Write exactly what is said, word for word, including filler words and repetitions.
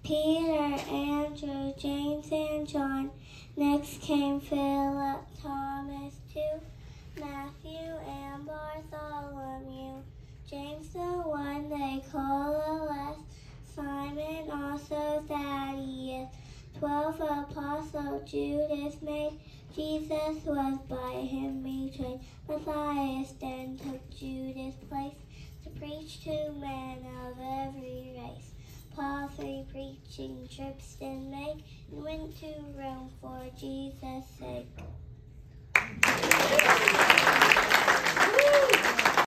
Peter, Andrew, James, and John. Next came Philip, Thomas, too, Matthew, and Bartholomew, James the one they call the less, Simon also Thaddeus, twelve apostles Judas made, Jesus was by him betrayed. Matthias then took Judas' place to preach to men of every race. Paul three preaching trips did make, and went to Rome for Jesus' sake.